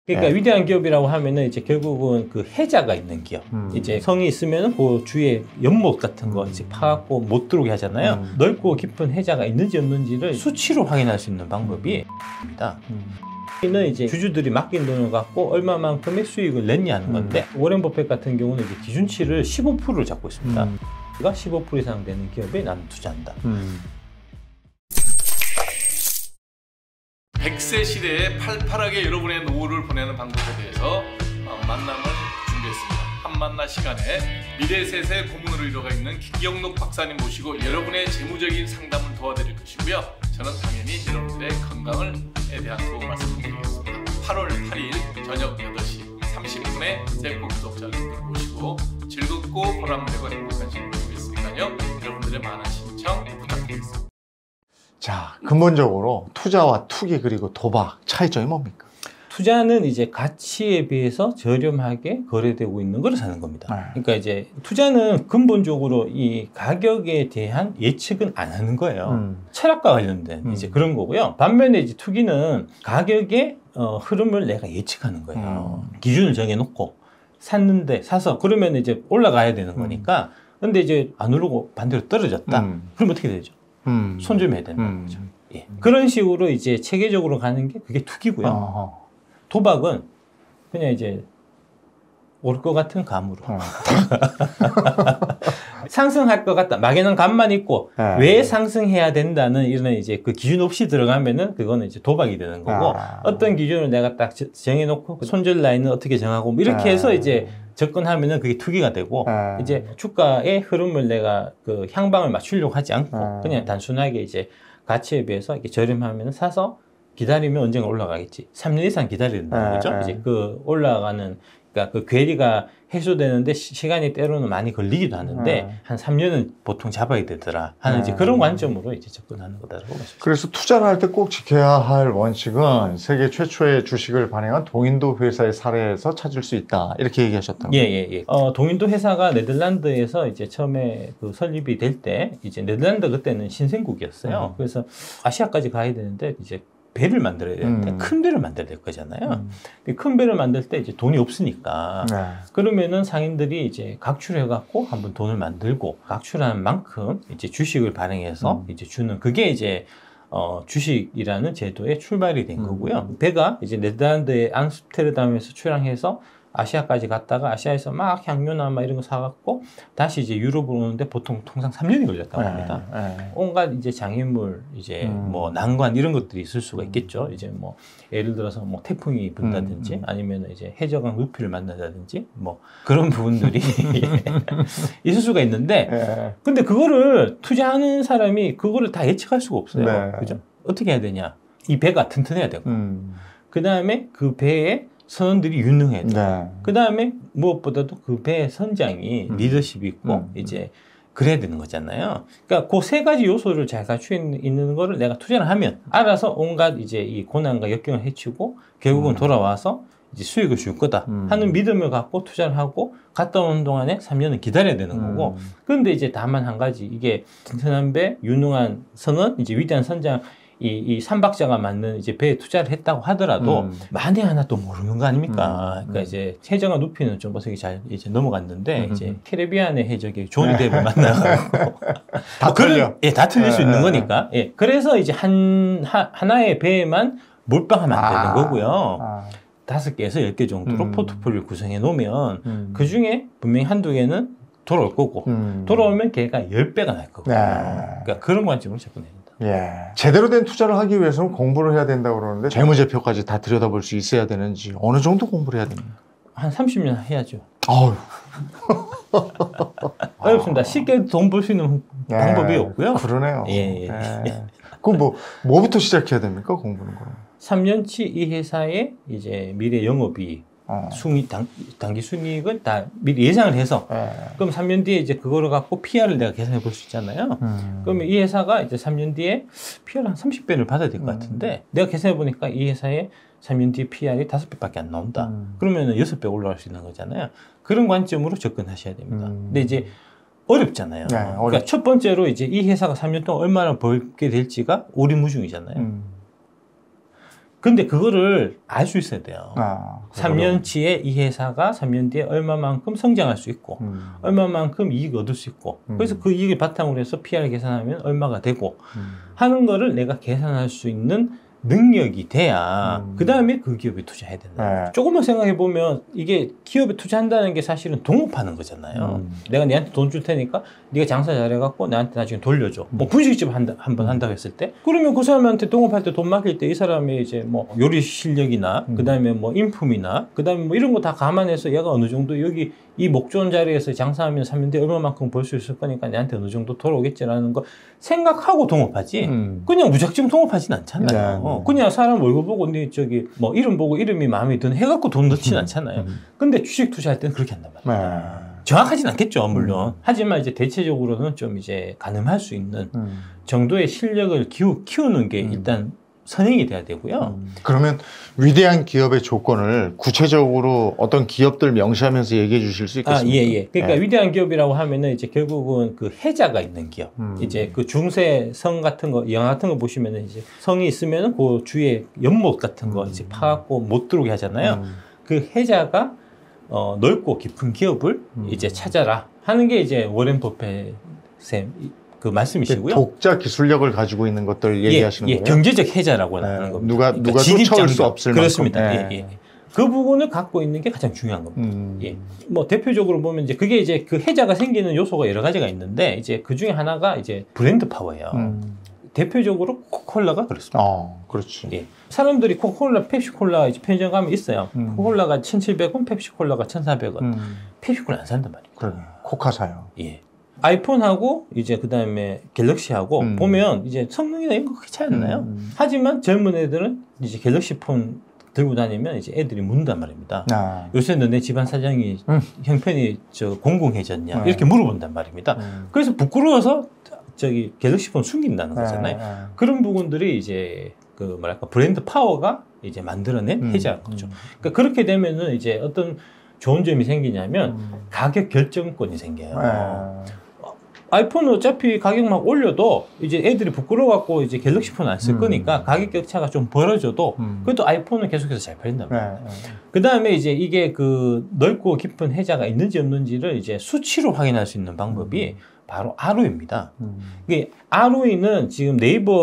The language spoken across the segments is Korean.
그러니까 네. 위대한 기업이라고 하면은 이제 결국은 그 해자가 있는 기업. 이제 성이 있으면은 그 주위에 연못 같은 거 이제 파갖고 못 들어오게 하잖아요. 넓고 깊은 해자가 있는지 없는지를 수치로 확인할 수 있는 방법이 입니다. 는 이제 주주들이 맡긴 돈을 갖고 얼마만큼의 수익을 냈냐 하는 건데 워렌 버핏 같은 경우는 이제 기준치를 15%를 잡고 있습니다. 그러니까 15% 이상 되는 기업에 나는 투자한다. 100세 시대에 팔팔하게 여러분의 노후를 보내는 방법에 대해서 만남을 준비했습니다. 한만나 시간에 미래셋의 고문으로 이루어가 있는 김경록 박사님 모시고 여러분의 재무적인 상담을 도와드릴 것이고요. 저는 당연히 여러분들의 건강에 대한 도움 말씀드리겠습니다. 8월 8일 저녁 8시 30분에 제 구독자님들 모시고 즐겁고 보람되고 행복한 시간을 보내겠으니까요. 여러분들의 많은 신청 부탁드리겠습니다. 자, 근본적으로 투자와 투기 그리고 도박 차이점이 뭡니까? 투자는 이제 가치에 비해서 저렴하게 거래되고 있는 걸 사는 겁니다. 그러니까 이제 투자는 근본적으로 이 가격에 대한 예측은 안 하는 거예요. 철학과 관련된 이제 그런 거고요. 반면에 이제 투기는 가격의 흐름을 내가 예측하는 거예요. 기준을 정해놓고 사서 그러면 이제 올라가야 되는 거니까. 근데 이제 안 오르고 반대로 떨어졌다. 그럼 어떻게 되죠? 손절해야 된다는 거죠. 예. 그런 식으로 이제 체계적으로 가는 게 그게 투기고요. 도박은 그냥 이제 오를 것 같은 감으로 상승할 것 같다. 막연한 감만 있고 왜 상승해야 된다는 이런 이제 그 기준 없이 들어가면은 그거는 이제 도박이 되는 거고 어떤 기준을 내가 딱 정해놓고 그 손절 라인은 어떻게 정하고 뭐 이렇게 해서 이제 접근하면은 그게 투기가 되고 이제 주가의 흐름을 내가 그 향방을 맞추려고 하지 않고 그냥 단순하게 이제 가치에 비해서 이렇게 저렴하면 사서 기다리면 언젠가 올라가겠지. 3년 이상 기다려야 된다는 거죠. 이제 그 올라가는 그러니까 그 괴리가 해소되는데 시간이 때로는 많이 걸리기도 하는데 한 3년은 보통 잡아야 되더라 하는 이제 그런 관점으로 이제 접근하는 거다라고 말씀드립니다. 그래서 투자를 할 때 꼭 지켜야 할 원칙은 세계 최초의 주식을 발행한 동인도 회사의 사례에서 찾을 수 있다 이렇게 얘기하셨다고요? 예. 동인도 회사가 네덜란드에서 이제 처음에 그 설립이 될 때 이제 네덜란드 그때는 신생국이었어요. 그래서 아시아까지 가야 되는데 이제 배를 만들어야 되는데 큰 배를 만들어야 될 거잖아요. 큰 배를 만들 때 이제 돈이 없으니까 그러면은 상인들이 이제 각출해갖고 한번 돈을 만들고 각출한 만큼 이제 주식을 발행해서 이제 주는 그게 이제 주식이라는 제도의 출발이 된 거고요. 배가 이제 네덜란드의 암스테르담에서 출항해서 아시아까지 갔다가 아시아에서 막 향료나 막 이런 거 사갖고 다시 이제 유럽으로 오는데 보통 통상 3년이 걸렸다고 합니다. 온갖 이제 장애물, 이제 뭐 난관 이런 것들이 있을 수가 있겠죠. 이제 뭐 예를 들어서 뭐 태풍이 분다든지 아니면 이제 해저강 루피를 만나다든지 뭐 그런 부분들이 있을 수가 있는데 근데 그거를 투자하는 사람이 그거를 다 예측할 수가 없어요. 그죠? 어떻게 해야 되냐? 이 배가 튼튼해야 되고 그 다음에 그 배에 선원들이 유능해야 돼요. 그 다음에 무엇보다도 그 배의 선장이 리더십이 있고 이제 그래야 되는 거잖아요. 그러니까 그 세 가지 요소를 잘 갖추고 있는 거를 내가 투자를 하면 알아서 온갖 이제 이 고난과 역경을 헤치고 결국은 돌아와서 이제 수익을 줄 거다 하는 믿음을 갖고 투자를 하고 갔다 오는 동안에 3년은 기다려야 되는 거고. 그런데 이제 다만 한 가지 이게 튼튼한 배, 유능한 선원, 이제 위대한 선장 이 삼박자가 맞는 이제 배에 투자를 했다고 하더라도 만에 하나 또 모르는 거 아닙니까? 그러니까 이제 해저가 높이는 좀 어떻게 잘 이제 넘어갔는데 이제 캐리비안의 해적이 조니 뎁을 만나가지고 다 틀려. 예, 다 틀릴 수 있는 거니까. 예, 그래서 이제 하나의 배에만 몰빵하면 안 되는 거고요. 5개에서 10개 정도로 포트폴리오 구성해 놓으면 그 중에 분명히 한두 개는 돌아올 거고 돌아오면 걔가 10배가 날 거고. 그러니까 그런 관점으로 접근해요. 예. 제대로 된 투자를 하기 위해서는 공부를 해야 된다고 그러는데 재무제표까지 다 들여다볼 수 있어야 되는지 어느 정도 공부를 해야 됩니까? 한 30년 해야죠. 어휴. 어렵습니다. 쉽게 돈 벌 수 있는 방법이 없고요. 그러네요. 예. 그럼 뭐부터 시작해야 됩니까? 공부는 그럼? 3년치 이 회사의 이제 미래 영업이익, 단기 순이익을 다 미리 예상을 해서 그럼 3년 뒤에 이제 그거를 갖고 PR을 내가 계산해 볼 수 있잖아요. 그러면 이 회사가 이제 3년 뒤에 PR 한 30배를 받아야 될 것 같은데 내가 계산해 보니까 이 회사의 3년 뒤에 PR이 5배밖에 안 나온다. 그러면 6배 올라갈 수 있는 거잖아요. 그런 관점으로 접근하셔야 됩니다. 근데 이제 어렵잖아요. 그러니까 첫 번째로 이제 이 회사가 3년 동안 얼마나 벌게 될지가 오리무중이잖아요. 근데 그거를 알 수 있어야 돼요. 3년치에 이 회사가 3년 뒤에 얼마만큼 성장할 수 있고 얼마만큼 이익 얻을 수 있고 그래서 그 이익을 바탕으로 해서 PR 계산하면 얼마가 되고 하는 거를 내가 계산할 수 있는 능력이 돼야 그 다음에 그 기업에 투자해야 된다. 네. 조금만 생각해 보면 이게 기업에 투자한다는 게 사실은 동업하는 거잖아요. 내가 니한테 돈 줄 테니까 네가 장사 잘해갖고 나한테 나중에 돌려줘. 뭐 분식집 한번 한다고 했을 때 그러면 그 사람한테 동업할 때 돈 맡길 때 이 사람의 이제 뭐 요리 실력이나 그 다음에 뭐 인품이나 그 다음에 뭐 이런 거 다 감안해서 얘가 어느 정도 여기 이 목 좋은 자리에서 장사하면 3년 뒤에 얼마만큼 벌 수 있을 거니까 내한테 어느 정도 돌아오겠지라는 거 생각하고 동업하지. 그냥 무작정 동업하진 않잖아요. 그냥 사람 얼굴 보고 네 저기 뭐 이름 보고 이름이 마음에 드는 해갖고 돈 넣진 않잖아요. 근데 주식 투자할 때는 그렇게 한단 말이에요. 정확하진 않겠죠, 물론. 하지만 이제 대체적으로는 좀 이제 가늠할 수 있는 정도의 실력을 키우는 게 일단 선행이 돼야 되고요. 그러면 위대한 기업의 조건을 구체적으로 어떤 기업들 명시하면서 얘기해 주실 수 있겠습니까? 예. 그러니까 위대한 기업이라고 하면은 이제 결국은 그 해자가 있는 기업. 이제 그 중세 성 같은 거, 영화 같은 거 보시면은 이제 성이 있으면은 그 주위에 연못 같은 거 이제 파갖고 못 들어오게 하잖아요. 그 해자가 넓고 깊은 기업을 이제 찾아라 하는 게 이제 워렌 버핏 쌤 그 말씀이시고요. 독자 기술력을 가지고 있는 것들 얘기하시는 거예요? 경제적 해자라고 하는 겁니다. 누가 쫓아올 수 없을 그렇습니다. 만큼. 예. 그 부분을 갖고 있는 게 가장 중요한 겁니다. 예. 뭐 대표적으로 보면 이제 그게 이제 그 해자가 생기는 요소가 여러 가지가 있는데 이제 그 중에 하나가 이제 브랜드 파워예요. 대표적으로 코카콜라가 그렇습니다. 그렇지. 예. 사람들이 코카콜라, 펩시콜라 이제 편의점 가면 있어요. 코카콜라가 1,700원, 펩시콜라가 1,400원. 펩시콜라 안 산단 말이에요. 그래. 코카 사요. 예. 아이폰하고 이제 그 다음에 갤럭시하고 보면 이제 성능이나 이런 거 크게 차이 안 나요. 하지만 젊은 애들은 이제 갤럭시 폰 들고 다니면 이제 애들이 묻는단 말입니다. 요새 너네 집안 사정이 형편이 공공해졌냐 이렇게 물어본단 말입니다. 그래서 부끄러워서 저기 갤럭시 폰 숨긴다는 거잖아요. 그런 부분들이 이제 그 뭐랄까 브랜드 파워가 이제 만들어낸 해자인 거죠. 그러니까 그렇게 되면은 이제 어떤 좋은 점이 생기냐면 가격 결정권이 생겨요. 아이폰은 어차피 가격 막 올려도 이제 애들이 부끄러워갖고 이제 갤럭시 폰 안 쓸 거니까 가격 격차가 좀 벌어져도 그래도 아이폰은 계속해서 잘 팔린단 말이에요. 그 다음에 이제 이게 그 넓고 깊은 해자가 있는지 없는지를 이제 수치로 확인할 수 있는 방법이 바로 ROE입니다. 이게 ROE는 지금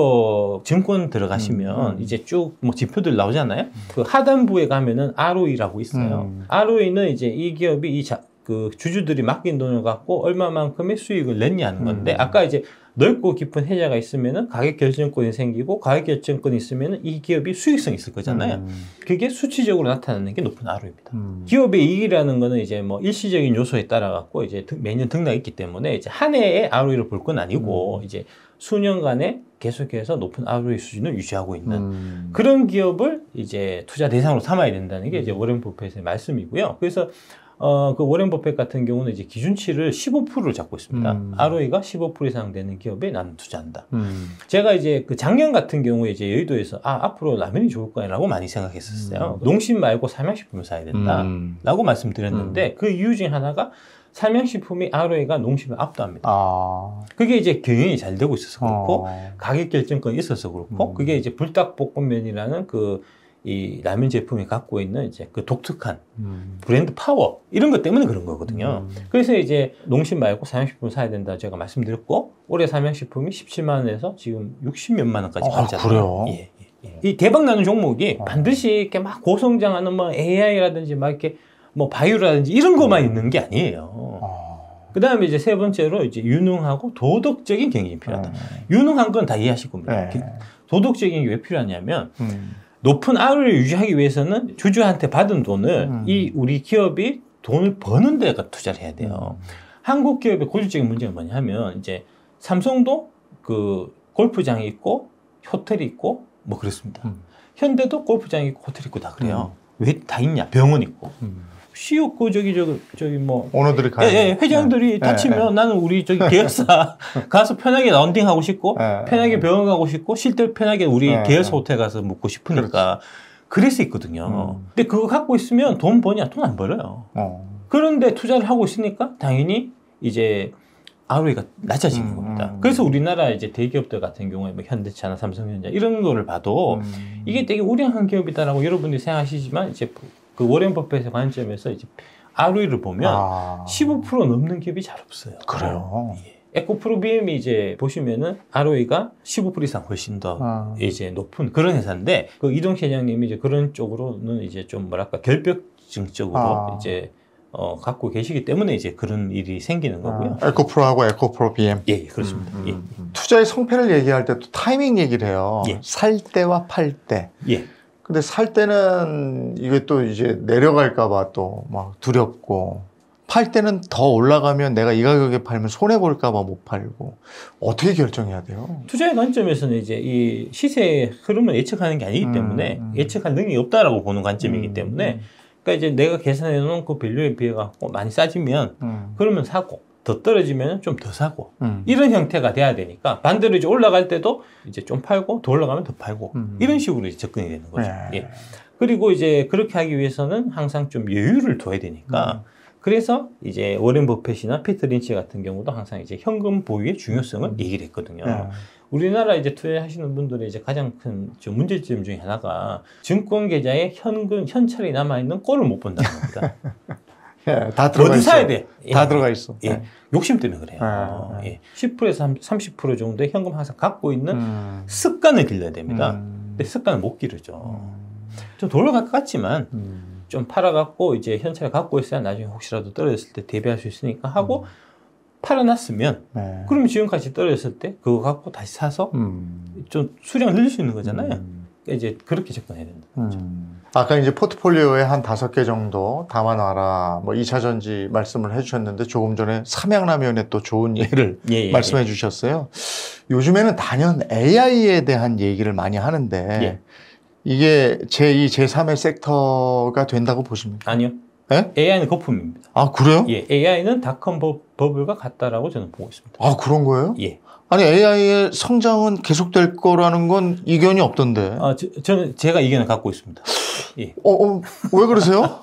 네이버 증권 들어가시면 이제 쭉 뭐 지표들 나오잖아요. 그 하단부에 가면은 ROE라고 있어요. ROE는 이제 이 기업이 그 주주들이 맡긴 돈을 갖고 얼마만큼의 수익을 냈냐는 건데 아까 이제 넓고 깊은 해자가 있으면은 가격 결정권이 생기고 가격 결정권이 있으면은 이 기업이 수익성이 있을 거잖아요. 그게 수치적으로 나타나는 게 높은 ROE입니다. 기업의 이익이라는 거는 이제 뭐 일시적인 요소에 따라 갖고 이제 매년 등락이 있기 때문에 이제 한 해의 ROE를 볼 건 아니고 이제 수년간에 계속해서 높은 ROE 수준을 유지하고 있는 그런 기업을 이제 투자 대상으로 삼아야 된다는 게 이제 워렌 버핏의 말씀이고요. 그래서 그 워렌 버핏 같은 경우는 이제 기준치를 15%를 잡고 있습니다. ROE가 15% 이상 되는 기업에 나는 투자한다. 제가 이제 그 작년 같은 경우에 이제 여의도에서 앞으로 라면이 좋을 거야라고 많이 생각했었어요. 농심 말고 삼양식품을 사야 된다라고 말씀드렸는데 그 이유 중에 하나가 삼양식품이 ROE가 농심을 압도합니다. 그게 이제 경영이 잘 되고 있어서 그렇고 가격 결정권이 있어서 그렇고 그게 이제 불닭볶음면이라는 이 라면 제품이 갖고 있는 이제 그 독특한 브랜드 파워 이런 것 때문에 그런 거거든요. 그래서 이제 농심 말고 삼양식품을 사야 된다 제가 말씀드렸고 올해 삼양식품이 17만 원에서 지금 60몇만 원까지 팔잖아요. 그래요? 예. 이 대박 나는 종목이 반드시 이렇게 막 고성장하는 뭐 AI라든지 막 이렇게 뭐 바이오라든지 이런 것만 있는 게 아니에요. 그 다음에 이제 세 번째로 이제 유능하고 도덕적인 경영이 필요하다. 유능한 건 다 이해하실 겁니다. 도덕적인 게 왜 필요하냐면 높은 ROE를 유지하기 위해서는 주주한테 받은 돈을 우리 기업이 돈을 버는 데가 투자를 해야 돼요. 한국 기업의 고질적인 문제가 뭐냐면 이제 삼성도 그 골프장이 있고 호텔이 있고 뭐 그렇습니다. 현대도 골프장이 있고 호텔이 있고 다 그래요. 왜 다 있냐? 병원 있고. CEO 저기 뭐 오너들이 가요. 회장들이 다치면 나는 우리 저기 계열사 가서 편하게 런딩하고 싶고 편하게 병원 가고 싶고 쉴 때 편하게 우리 계열사 호텔 가서 묵고 싶으니까 그래서 있거든요. 근데 그거 갖고 있으면 돈 버냐? 돈 안 벌어요. 그런데 투자를 하고 있으니까 당연히 이제 ROE가 낮아지는 겁니다. 그래서 우리나라 이제 대기업들 같은 경우에 뭐 현대차나 삼성전자 이런 거를 봐도 이게 되게 우량한 기업이다라고 여러분들이 생각하시지만 이제 그 워렌 버핏의 관점에서 이제 ROE를 보면 15% 넘는 기업이 잘 없어요. 그래요. 예. 에코프로비엠이 이제 보시면은 ROE가 15% 이상 훨씬 더 이제 높은 그런 회사인데 그 이동식 회장님이 이제 그런 쪽으로는 이제 좀 뭐랄까 결벽증적으로 이제 갖고 계시기 때문에 이제 그런 일이 생기는 거고요. 에코프로하고 에코프로비엠. 예, 그렇습니다. 예. 투자의 성패를 얘기할 때 또 타이밍 얘기를 해요. 예. 살 때와 팔 때. 예. 근데 살 때는 이게 또 이제 내려갈까봐 또 막 두렵고, 팔 때는 더 올라가면 내가 이 가격에 팔면 손해볼까봐 못 팔고, 어떻게 결정해야 돼요? 투자의 관점에서는 이제 이 시세의 흐름을 예측하는 게 아니기 때문에 예측할 능력이 없다라고 보는 관점이기 때문에 그러니까 이제 내가 계산해 놓은 그 밸류에 비해 갖고 많이 싸지면 그러면 사고 더 떨어지면 좀 더 사고 이런 형태가 돼야 되니까 반대로 이제 올라갈 때도 이제 좀 팔고 더 올라가면 더 팔고 이런 식으로 이제 접근이 되는 거죠. 예. 그리고 이제 그렇게 하기 위해서는 항상 좀 여유를 둬야 되니까 그래서 이제 워렌 버핏이나 피터 린치 같은 경우도 항상 이제 현금 보유의 중요성을 얘기를 했거든요. 우리나라 이제 투자하시는 분들의 이제 가장 큰 문제점 중에 하나가 증권 계좌에 현찰이 남아있는 꼴을 못 본다는 겁니다. 예, 다 들어가 있어. 사야 돼. 다 예. 들어가 있어. 예. 욕심 때문에 그래요. 예. 10%에서 30% 정도의 현금 항상 갖고 있는 습관을 길러야 됩니다. 근데 습관을 못 기르죠. 좀 돌아갈 것 같지만 좀 팔아갖고 이제 현찰을 갖고 있어야 나중에 혹시라도 떨어졌을 때 대비할 수 있으니까 하고 팔아놨으면 그러면 지금까지 떨어졌을 때 그거 갖고 다시 사서 좀 수량을 늘릴 수 있는 거잖아요. 그러니까 이제 그렇게 접근해야 된다. 아까 이제 포트폴리오에 한 5개 정도 담아놔라. 뭐 2차 전지 말씀을 해주셨는데 조금 전에 삼양라면의 또 좋은 예를 말씀해 주셨어요. 요즘에는 단연 AI에 대한 얘기를 많이 하는데 이게 제2, 제3의 섹터가 된다고 보십니까? 아니요. 네? AI는 거품입니다. 아, 그래요? 예, AI는 닷컴 버블과 같다라고 저는 보고 있습니다. 아, 그런 거예요? 예. 아니, AI의 성장은 계속될 거라는 건 이견이 없던데. 저는 제가 이견을 갖고 있습니다. 예. 왜 그러세요?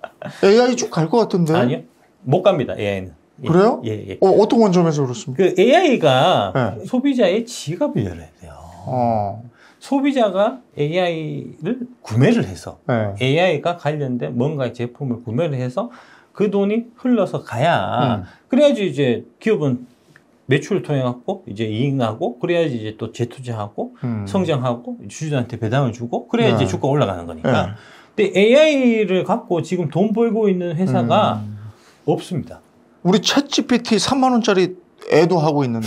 AI 쭉 갈 것 같은데. 아니요. 못 갑니다, AI는. 예. 그래요? 예, 예. 어떤 관점에서 그렇습니까? 그 AI가 소비자의 지갑을 열어야 돼요. 소비자가 AI를 구매를 해서 AI가 관련된 뭔가 제품을 구매를 해서 그 돈이 흘러서 가야 그래야지 이제 기업은 매출을 통해 갖고 이제 이익 나고 그래야지 이제 또 재투자하고 성장하고 주주들한테 배당을 주고 그래야 이제 주가 올라가는 거니까. 근데 AI를 갖고 지금 돈 벌고 있는 회사가 없습니다. 우리 챗GPT 3만 원짜리 애도 하고 있는데.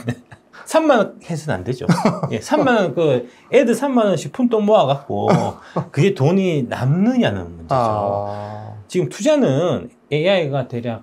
3만 원 해서는 안 되죠. 예, 3만 원, 애들 3만 원씩 푼돈 모아갖고, 그게 돈이 남느냐는 문제죠. 지금 투자는 AI가 대략,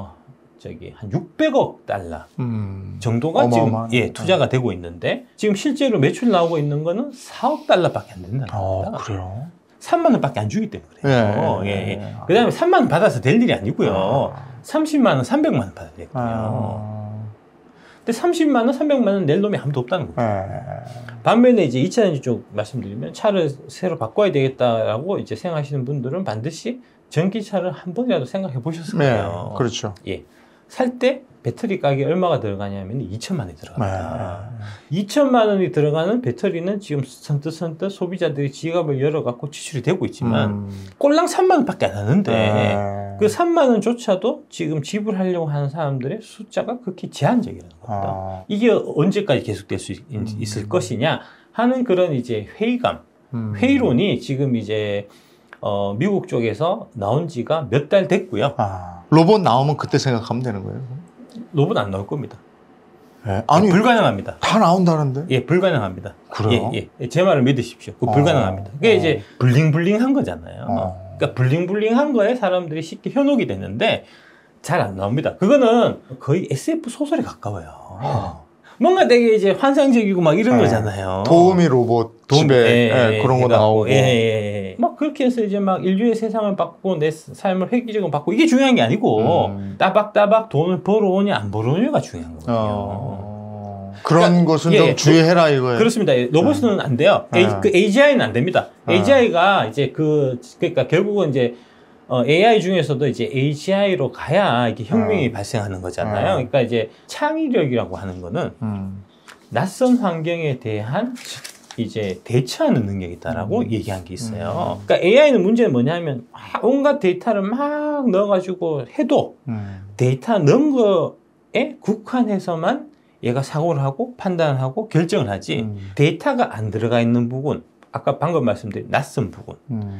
한 600억 달러 정도가 어마어마하네. 지금, 투자가 되고 있는데, 지금 실제로 매출 나오고 있는 거는 4억 달러밖에 안 된다는 겁니다. 그래요? 3만 원밖에 안 주기 때문에 그래요. 그 다음에 3만 원 받아서 될 일이 아니고요. 30만 원, 300만 원 받아야 되거든요. 근데 30만 원, 300만 원 낼 놈이 아무도 없다는 거죠. 반면에 이제 2차 전지 쪽 말씀드리면 차를 새로 바꿔야 되겠다라고 이제 생각하시는 분들은 반드시 전기차를 한 번이라도 생각해 보셨을 거예요. 그렇죠. 예. 살 때 배터리 가격이 얼마가 들어가냐면 2천만 원이 들어갑니다. 2천만 원이 들어가는 배터리는 지금 선뜻 소비자들이 지갑을 열어갖고 지출이 되고 있지만 꼴랑 3만 원밖에 안 하는데 그 3만 원조차도 지금 지불하려고 하는 사람들의 숫자가 극히 제한적이라는 겁니다. 이게 언제까지 계속될 수 있을 것이냐 하는 그런 이제 회의감, 회의론이 지금 이제 미국 쪽에서 나온 지가 몇 달 됐고요. 로봇 나오면 그때 생각하면 되는 거예요? 로봇 안 나올 겁니다. 아니, 불가능합니다. 다 나온다는데? 예, 불가능합니다. 그래요? 예. 제 말을 믿으십시오. 불가능합니다. 그게 이제 블링블링한 거잖아요. 그러니까 블링블링한 거에 사람들이 쉽게 현혹이 되는데 잘 안 나옵니다. 그거는 거의 SF 소설에 가까워요. 뭔가 되게 이제 환상적이고 막 이런 거잖아요. 도우미 로봇 집에 그런 거 나오고. 막 그렇게 해서 이제 막 인류의 세상을 바꾸고 내 삶을 획기적으로 바꾸고 이게 중요한 게 아니고 따박따박 돈을 벌어오냐 안 벌어오냐가 중요한 거거든요. 그런 그러니까, 것은 좀 주의해라 이거예요. 그렇습니다. 로봇은 안 돼요. 그 AGI는 안 됩니다. AGI가 이제 그러니까 결국은 이제 AI 중에서도 이제 AGI로 가야 이게 혁명이 발생하는 거잖아요. 그러니까 이제 창의력이라고 하는 거는 낯선 환경에 대한 이제 대처하는 능력이 있다라고 얘기한 게 있어요. 그러니까 AI는 문제는 뭐냐면 온갖 데이터를 막 넣어가지고 해도 데이터 넣은 거에 국한해서만 얘가 사고를 하고 판단을 하고 결정을 하지 데이터가 안 들어가 있는 부분, 아까 방금 말씀드린 낯선 부분,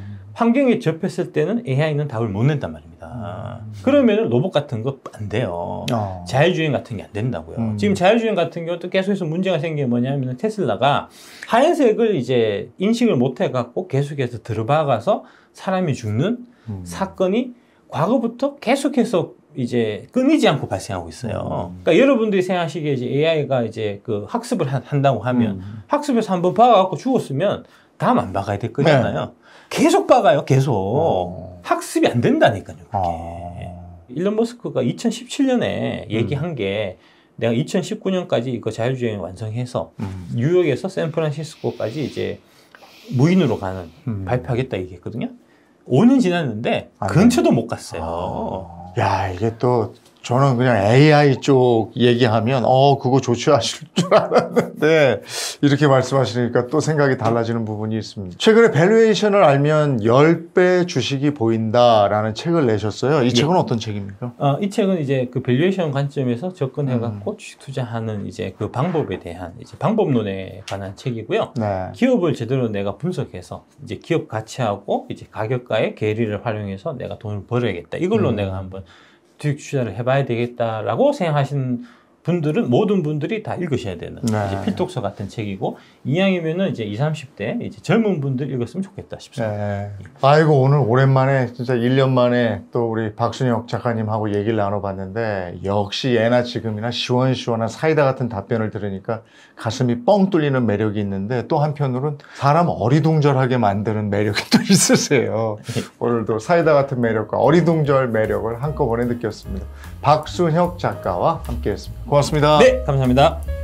환경에 접했을 때는 AI는 답을 못 낸단 말입니다. 그러면 로봇 같은 거 안 돼요. 자율주행 같은 게 안 된다고요. 지금 자율주행 같은 경우도 계속해서 문제가 생긴 게 뭐냐면 테슬라가 하얀색을 이제 인식을 못 해갖고 계속해서 들어박아서 사람이 죽는 사건이 과거부터 계속해서 이제 끊이지 않고 발생하고 있어요. 그러니까 여러분들이 생각하시기에 이제 AI가 이제 그 학습을 한다고 하면 학습에서 한번 박아갖고 죽었으면 다음 안 박아야 될 거잖아요. 계속 박아요, 계속. 학습이 안 된다니까요, 그게. 일론 머스크가 2017년에 얘기한 게 내가 2019년까지 이거 자율주행을 완성해서 뉴욕에서 샌프란시스코까지 이제 무인으로 가는 발표하겠다 얘기했거든요. 5년 지났는데 근처도 못 갔어요. 야, 이게 또 저는 그냥 AI 쪽 얘기하면 그거 조치하실 줄 알았는데 이렇게 말씀하시니까 또 생각이 달라지는 부분이 있습니다. 최근에 밸류에이션을 알면 10배 주식이 보인다라는 책을 내셨어요. 이 책은 어떤 책입니까? 이 책은 이제 그 밸류에이션 관점에서 접근해갖고 주식 투자하는 이제 그 방법에 대한 이제 방법론에 관한 책이고요. 기업을 제대로 내가 분석해서 이제 기업 가치하고 이제 가격과의 괴리를 활용해서 내가 돈을 벌어야겠다. 이걸로 내가 한번 주식 투자를 해봐야 되겠다라고 생각하시는 분들은 모든 분들이 다 읽으셔야 되는 이제 필독서 같은 책이고 이왕이면은 이제 20, 30대 이제 젊은 분들 읽었으면 좋겠다 싶습니다. 아이고 오늘 오랜만에 진짜 1년 만에 또 우리 박순혁 작가님하고 얘기를 나눠봤는데 역시 예나 지금이나 시원시원한 사이다 같은 답변을 들으니까 가슴이 뻥 뚫리는 매력이 있는데 또 한편으로는 사람 어리둥절하게 만드는 매력이 또 있으세요. 오늘도 사이다 같은 매력과 어리둥절 매력을 한꺼번에 느꼈습니다. 박순혁 작가와 함께했습니다. 고맙습니다. 네, 감사합니다.